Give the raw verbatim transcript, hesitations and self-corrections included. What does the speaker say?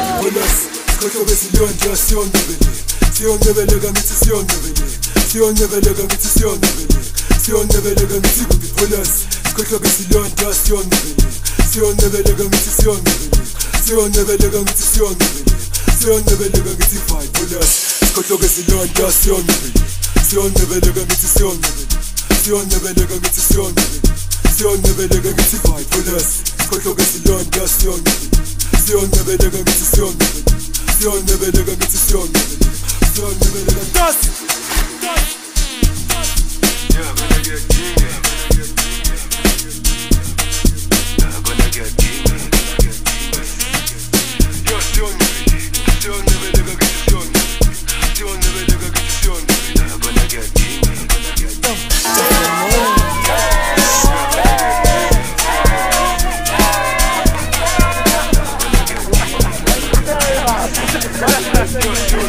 Polas, sikhohloke silonda siyondebeleka. Siyondebeleka ngithi siyondebeleka. Siyondebeleka ngithi siyondebeleka. Siyondebeleka ngithi kuphi Polas, sikhohloke silonda siyondebeleka. Siyondebeleka ngithi siyondebeleka. Siyondebeleka ngithi siyondebeleka. Siyondebeleka ngithi five Polas, sikhohloke silonda siyondebeleka. Siyondebeleka ngithi siyondebeleka. Siyondebeleka ngithi siyondebeleka. Siyondebeleka ngithi five Polas, sikhohloke silonda siyondebeleka. Siyondebeleka ngithi siyondebeleka. Siyondebeleka ngithi siyondebeleka. Siyondebeleka dust. Yeah, gonna get king. Yeah, gonna get king. Yo, siyondebeleka. Siyondebeleka ngithi siyondebeleka. Siyondebeleka ngithi siyondebeleka. Yeah, gonna get king. Yo,